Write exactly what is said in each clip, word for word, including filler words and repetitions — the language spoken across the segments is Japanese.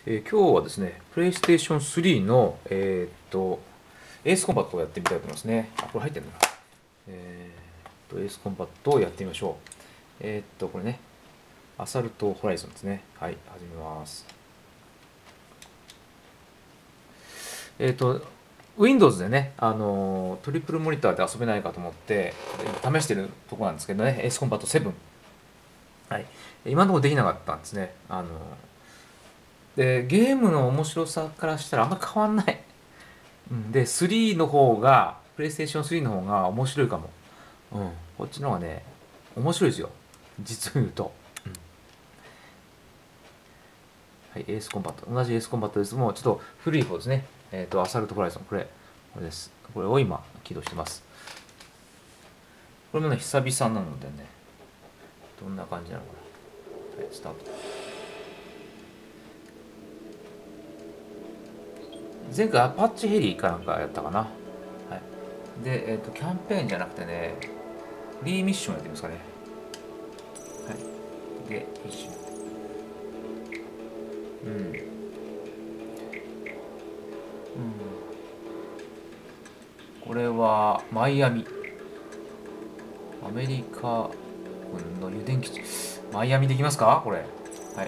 えー今日はですね、プレイステーションスリーの、えーっと、エースコンバットをやってみたいと思いますね。あ、これ入ってるんだな。えーっと、エースコンバットをやってみましょう。えーっと、これね、アサルトホライゾンですね。はい、始めます。えーっと、Windows でね、あのートリプルモニターで遊べないかと思って、試してるところなんですけどね、エースコンバットセブン。はい。今のところできなかったんですね。あのーで、ゲームの面白さからしたらあんま変わんない。うんで、スリーの方が、プレイステーションスリーの方が面白いかも。うん。こっちの方がね、面白いですよ。実を言うと。うんはい、エースコンバット。同じエースコンバットです。もうちょっと古い方ですね。えっ、と、アサルトホライゾン。これ、これです。これを今、起動してます。これもね、久々なのでね、どんな感じなのかな。はい、スタート。前回アパッチヘリかなんかやったかな。はい。で、えっ、と、キャンペーンじゃなくてね、フリーミッションやってみますかね。はい。で、ミッション。うん。うん。これは、マイアミ。アメリカ軍の油田基地。マイアミできますかこれ。はい。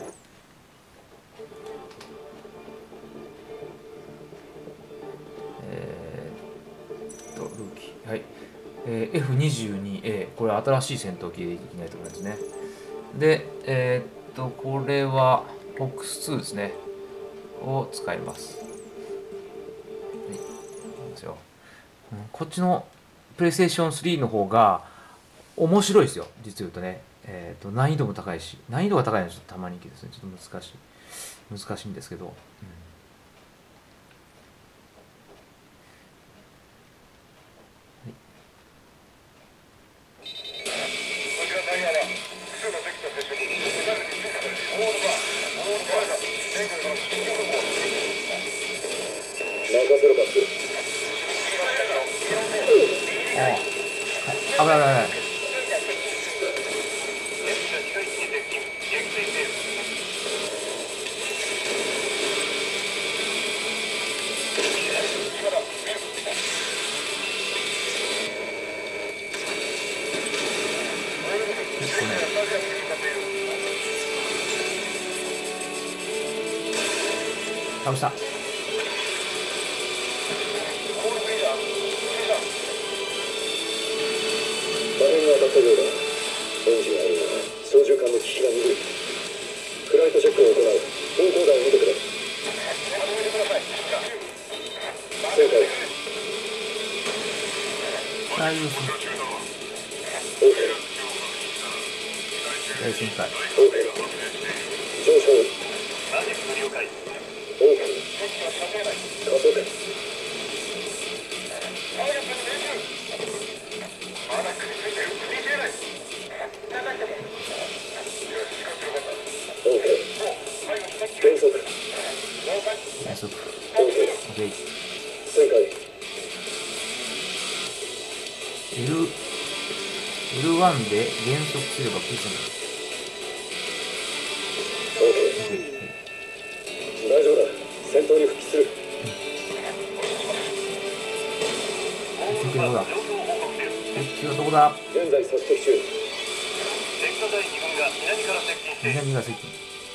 えーっと、ルーキー。はい。えー エフにじゅうにエー。これ新しい戦闘機でできないところですね。で、えーっと、これは、フォックスツーですね。を使います。はい。いきますよ。うんこっちのプレイステーションスリーの方が面白いですよ。実を言うとね。えーっと、難易度も高いし。難易度が高いのはちょっとたまにですね。ちょっと難しい。難しいんですけど。うん任せろバック。 ああ、はい。危ない危ない危ない。結構ね、倒した。 場面が当たったようだ。エンジンあるが操縦桿の機器が鈍い。フライトチェックを行う。方向弾を見てくれ。正解。 大丈夫です。 OK。 大旋回。 OK。上昇。OK。加速。OK。減速。 減速。 OK。 OK。 正解。 L、エルワン で減速すれば空中に OK。 OK。 大丈夫だ。戦闘に復帰する。 敵はどこだ。敵はどこだ。 現在索敵中。 南が接近。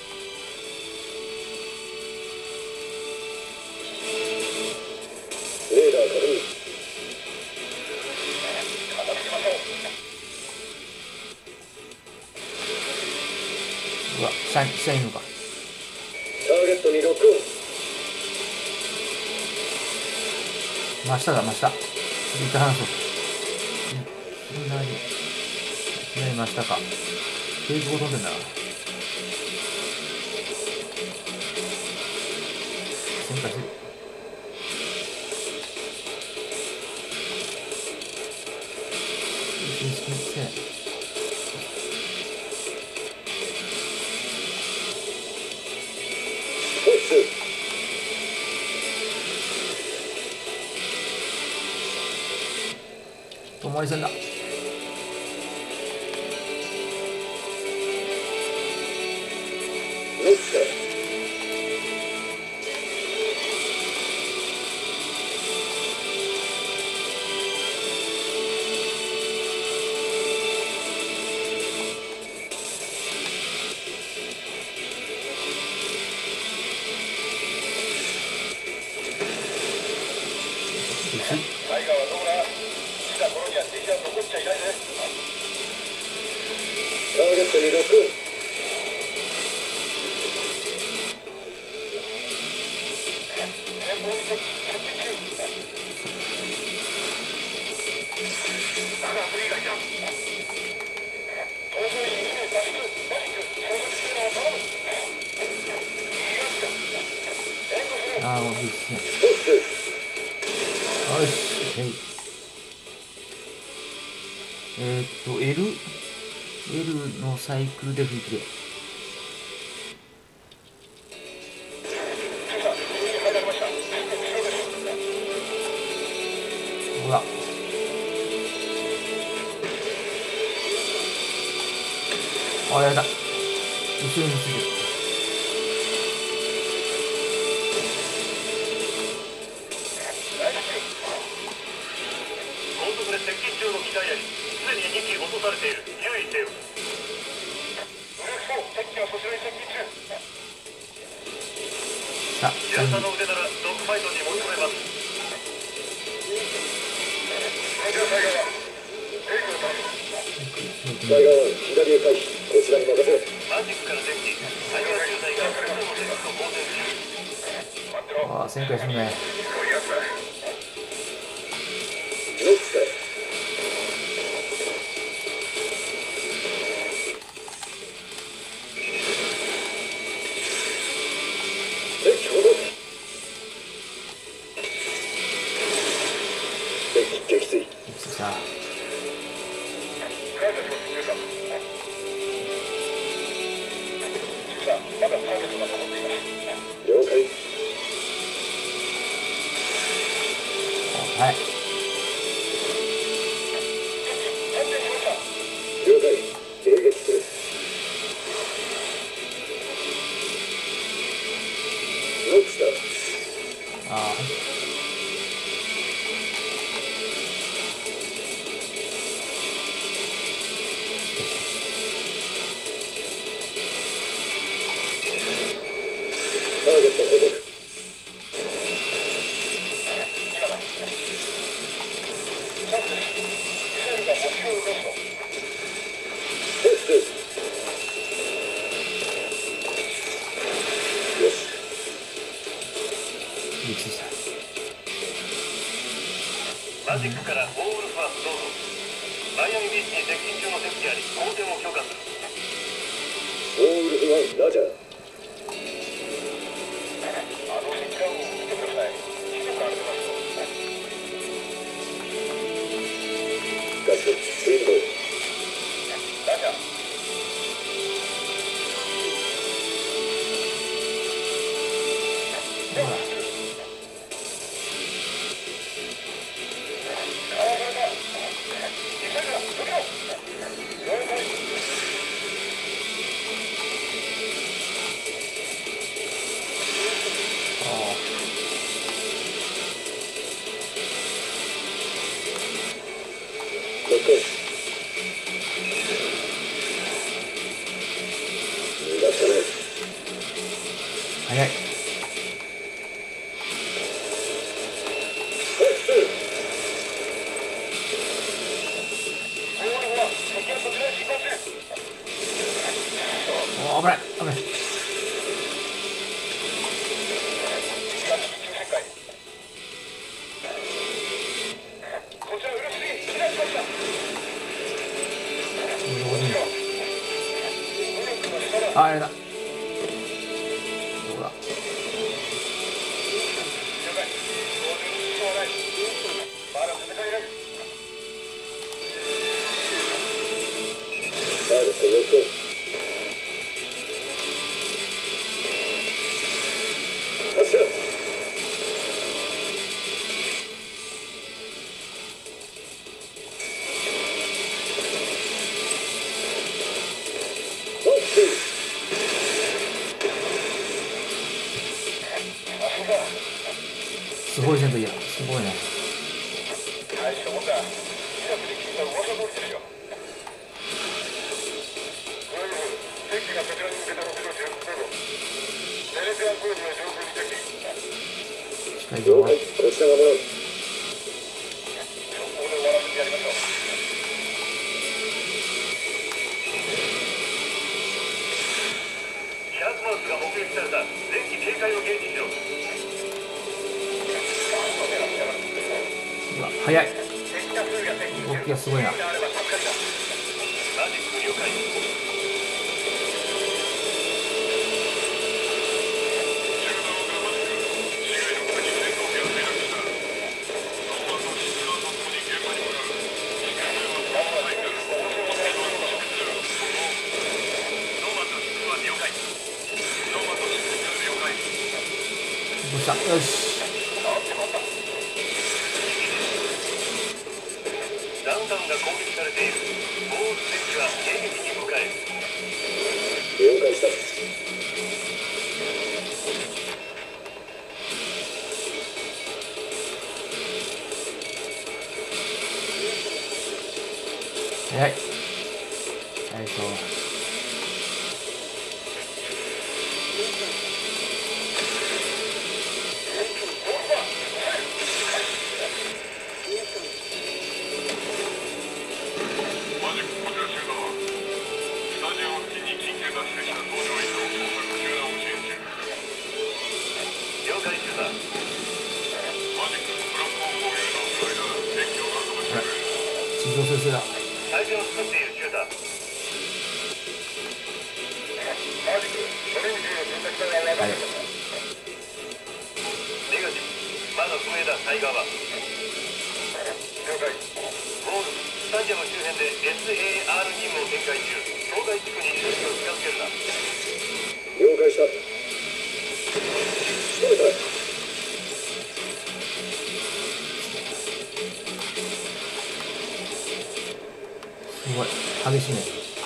レーダー確認。 うわ、下に、下にいるのか。 ターゲットにロックオン。 真下だ、真下。次行って話そう。左。左真下か。平行飛んでんだな。旋回する。一気にして。 フォックス。 止まり線だ。 ノックスから。 タイガーはどうだ。来た頃には敵は残っちゃいないぜ。ターゲットにロック。前方に接近中。だがフリーがいた。搭乗員に名脱出。マジック操作するのを頼む。 ああ、もういいですね。よし、はい。えー、っと、L、L のサイクルで振り切れ。ほら。あ、やれた。後ろについてる。 接近中の機体あり、すでにに機落とされている。注意せよ。ブルーフォー、敵機はそちらに接近中。 さあ、 平田の腕ならドッグファイトに持ち込めます。こちらタイガーはテイクを頼む。タイガーは左へ回避。こちらに任せろ。マジックから接近。タイガー中隊が複数の敵と交戦中。待ってろ。 ああ、旋回するね。 こういうやつだ。ノックだ。 さあ。 了解。 はい。 了解。迎撃する。ノックスだ。 ああ。 ターゲット捕獲。よし。マジックからオーウルファースどうぞ。マイアミビーチに接近中の敵機あり、交戦を許可する。オーウルフワン、ラジャー。ガス、スイート。ラジャー。 早い。おお、危ない危ない。あ、あれだ。どうだ。 ターゲットロックオン。発射。 すごい戦闘機だ。すごいね。 大したもんだ。近くで聞いた噂通りですよ。この夜、敵機がそちらに向けたロケットを巡航だぞ。テレビアンコールの上空に敵機。 近いぞ。 了解。こちらがもらう。 界を迎撃しろ。 うわ早い。動きがすごいな。 マジック了解。 どうした。よし。 ダウンタウンが攻撃されている。ボール戦士は迎撃に向かえ。了解した。 早い。はい、そう。地上先生だ。 相手を作っているシューター。 はい。 ネガティブ。まだ不明だ、タイガーは。了解。ボール、スタジアム周辺で エスエーアール 任務を展開中。当該地区に周囲を近づけるな。了解した。仕留めた。 すごい激しいね。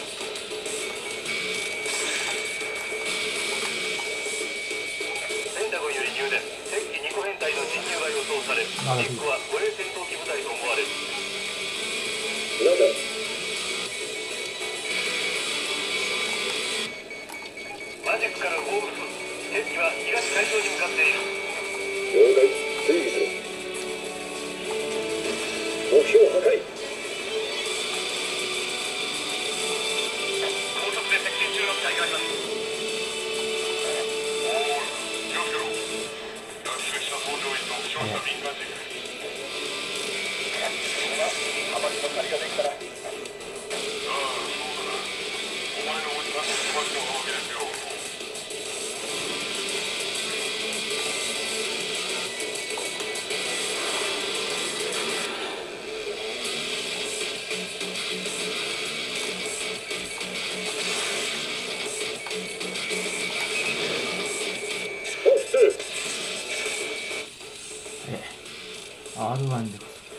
ペンタゴンより入電。敵機にこ編隊の侵入が予想される。実行は護衛戦闘機部隊と思われる。なんだ。マジックからウォールス。敵機は東海上に向かっている。了解。追尾する。目標破壊。 アールワン で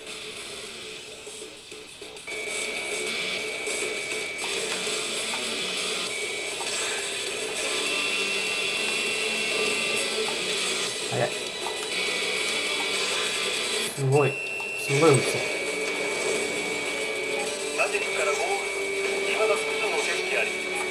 早い。すごいすごい打つ。 マジックからゴール。今だ複数の敵機あり。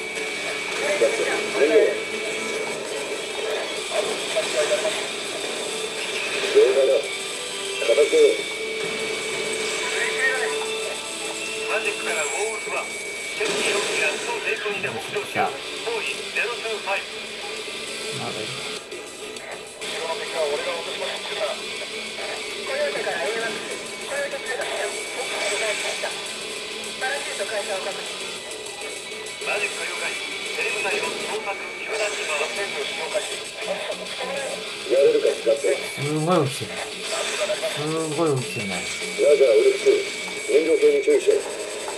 マジックからウォールズは敵機よん機が超低空にて北上中。方位ゼロツーファイブ。 まだいい。 後ろの敵は俺が落とします。この世から エーワン この途中だ。僕が取材しました。パラシュート解消を確認。マジック了解。テレ部隊を捜索救難に回す。やれるか使って。 すごい打つね。すごい打つね。 ラジャーウルフツー。燃料系に注意しろ。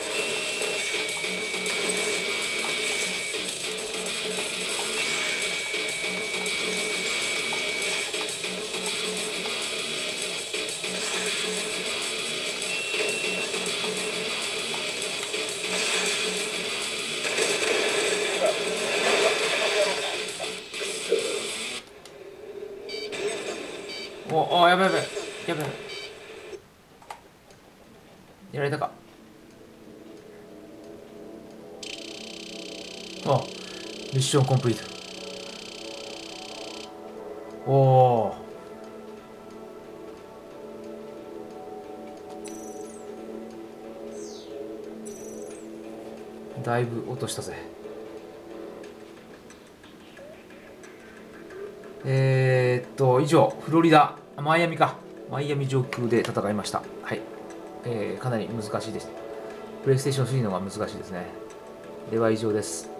おお、やばいやばいやばい。やられたか。あ、ミッションコンプリート。おお。だいぶ落としたぜ。 えー、っと、以上、フロリダ、マイアミか。マイアミ上空で戦いました。はい。えー、かなり難しいです。プレイステーションスリーの方が難しいですね。では以上です。